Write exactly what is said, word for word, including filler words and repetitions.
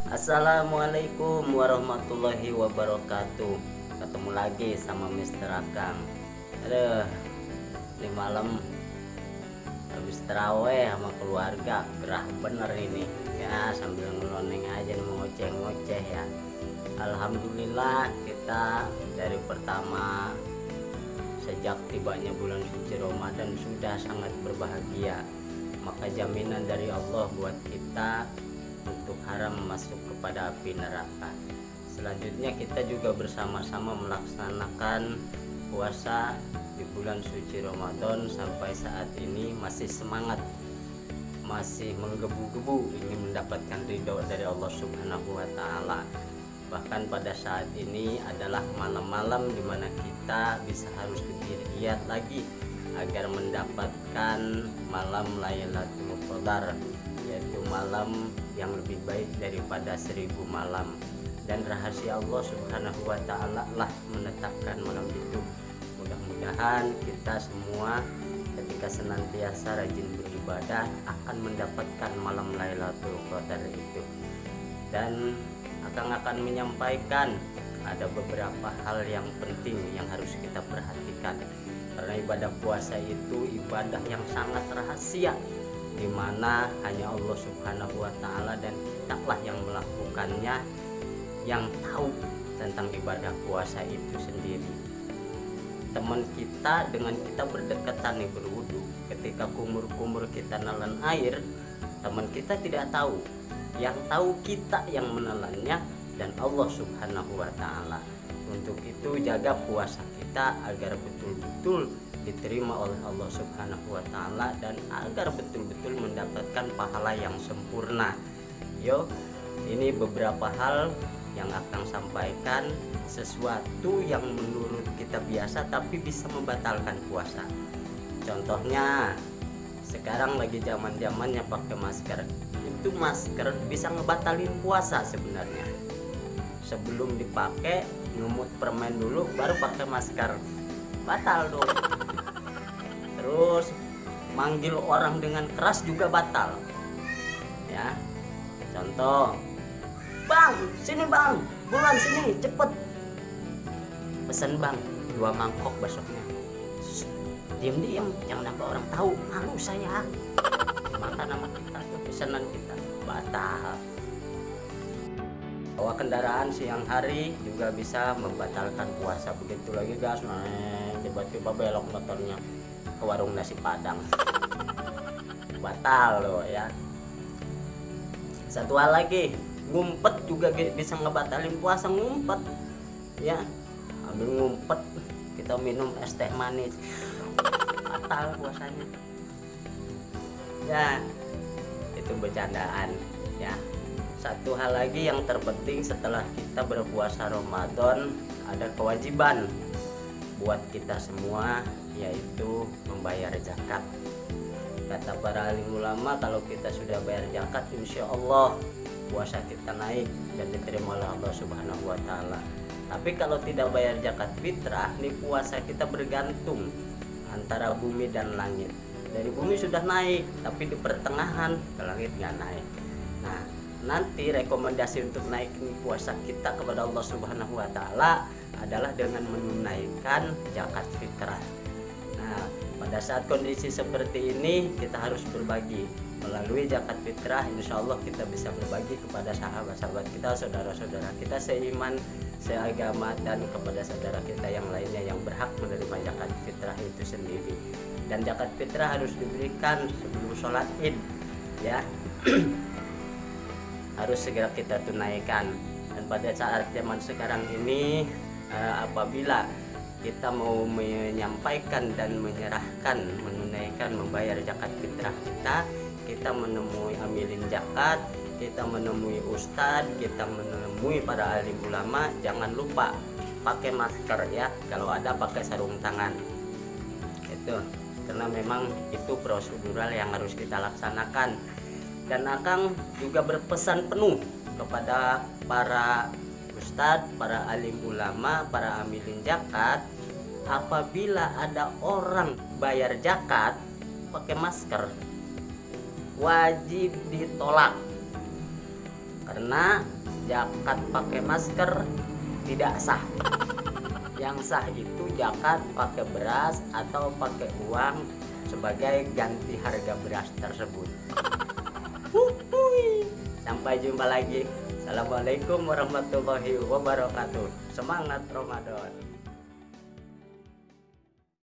Assalamualaikum warahmatullahi wabarakatuh. Ketemu lagi sama Mister Akang. Aduh, ini malam habis terawih sama keluarga, gerah bener ini. Ya sambil ngeloneng aja ngoceh-ngoceh ya. Alhamdulillah kita dari pertama sejak tibanya bulan suci Ramadan sudah sangat berbahagia. Maka jaminan dari Allah buat kita untuk haram masuk kepada api neraka. Selanjutnya kita juga bersama-sama melaksanakan puasa di bulan suci Ramadan sampai saat ini masih semangat, masih menggebu-gebu ingin mendapatkan ridho dari Allah Subhanahu wa taala. Bahkan pada saat ini adalah malam-malam di mana kita bisa harus lebih giat lagi agar mendapatkan malam Lailatul Qadar, yaitu malam yang lebih baik daripada seribu malam. Dan rahasia Allah Subhanahu wa taala lah menetapkan malam itu. Mudah-mudahan kita semua ketika senantiasa rajin beribadah akan mendapatkan malam Lailatul Qadar itu. Dan Akang akan menyampaikan ada beberapa hal yang penting yang harus kita perhatikan, karena ibadah puasa itu ibadah yang sangat rahasia, di mana hanya Allah Subhanahu wa taala dan kita lah yang melakukannya, yang tahu tentang ibadah puasa itu sendiri. Teman kita dengan kita berdekatan nih berwudu, ketika kumur-kumur kita nelan air, teman kita tidak tahu. Yang tahu kita yang menelannya dan Allah Subhanahu wa taala. Untuk itu jaga puasa kita agar betul-betul diterima oleh Allah Subhanahu wa taala dan agar betul-betul mendapatkan pahala yang sempurna. Yo, ini beberapa hal yang akan sampaikan, sesuatu yang menurut kita biasa tapi bisa membatalkan puasa. Contohnya sekarang lagi zaman-zamannya pakai masker. Itu masker bisa ngebatalin puasa sebenarnya. Sebelum dipakai ngemut permen dulu baru pakai masker, batal dong. Terus manggil orang dengan keras juga batal ya. Contoh, bang sini bang, bulan sini cepet, pesen bang dua mangkok besoknya. Diam-diam jangan sampai orang tahu, malu saya. Maka nama kita tuh pesanan kita batal. Bawa kendaraan siang hari juga bisa membatalkan puasa. Begitu lagi gas, nah tiba-tiba belok motornya ke warung nasi padang, batal loh ya. Satu hal lagi, ngumpet juga bisa ngebatalin puasa. Ngumpet ya, ambil ngumpet kita minum es teh manis, batal puasanya ya. Itu bercandaan ya. Satu hal lagi yang terpenting setelah kita berpuasa Ramadan, ada kewajiban buat kita semua, yaitu membayar zakat. Kata para alim ulama, kalau kita sudah bayar zakat, insya Allah puasa kita naik dan diterima oleh Allah Subhanahu wa taala. Tapi kalau tidak bayar zakat fitrah, nih puasa kita bergantung antara bumi dan langit. Dari bumi sudah naik, tapi di pertengahan ke langit nggak naik. Nah, nanti rekomendasi untuk naikin puasa kita kepada Allah Subhanahu wa taala adalah dengan menunaikan zakat fitrah. Nah, pada saat kondisi seperti ini kita harus berbagi. Melalui zakat fitrah insya Allah kita bisa berbagi kepada sahabat-sahabat kita, saudara-saudara kita seiman, seagama, dan kepada saudara kita yang lainnya yang berhak menerima zakat fitrah itu sendiri. Dan zakat fitrah harus diberikan sebelum sholat id ya. Harus segera kita tunaikan. Dan pada saat zaman sekarang ini eh, apabila kita mau menyampaikan dan menyerahkan, menunaikan, membayar zakat fitrah kita, kita menemui amilin zakat, kita menemui ustadz, kita menemui para alim ulama, jangan lupa pakai masker ya. Kalau ada pakai sarung tangan. Itu karena memang itu prosedural yang harus kita laksanakan. Dan Akang juga berpesan penuh kepada para ustadz, para alim ulama, para amilin zakat, apabila ada orang bayar zakat pakai masker, wajib ditolak. karena zakat pakai masker tidak sah. Yang sah itu zakat pakai beras atau pakai uang sebagai ganti harga beras tersebut. Sampai jumpa lagi. Assalamualaikum warahmatullahi wabarakatuh. Semangat Ramadan.